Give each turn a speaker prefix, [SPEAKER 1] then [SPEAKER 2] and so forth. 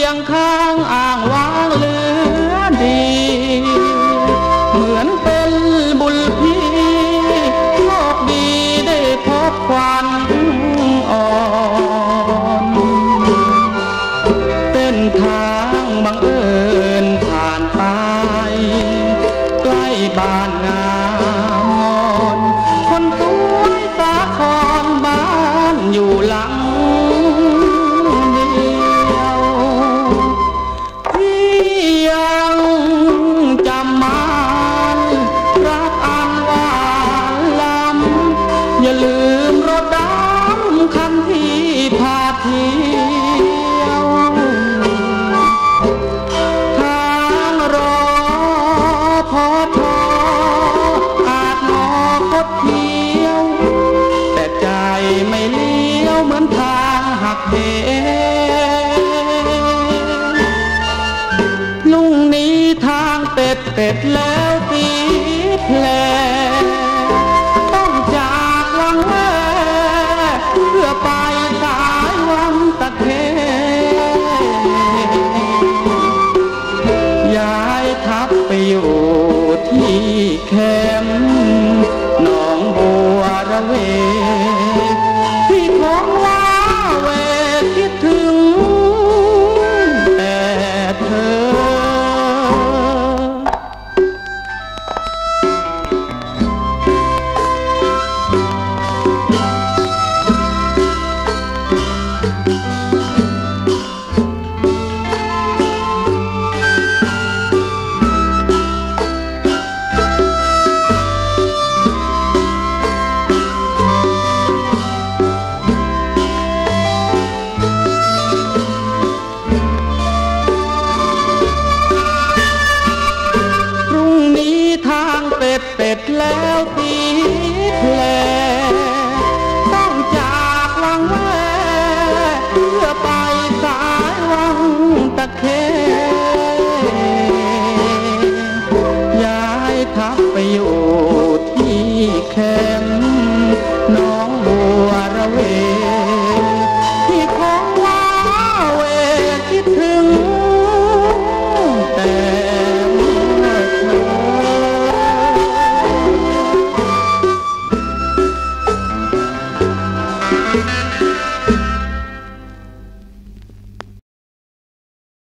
[SPEAKER 1] ยงข้างอ่างว้างเหลือดีเหมือนเป็นบุญพี่โชคดีได้พบควันอ่อนเส้นทางบังเอิญผ่านไปใกล้บ้านงามงอนคนสวยสาครบ้านอยู่หลังเดียวพี่ยังจำมันรักอันหวานล้ำอย่าลื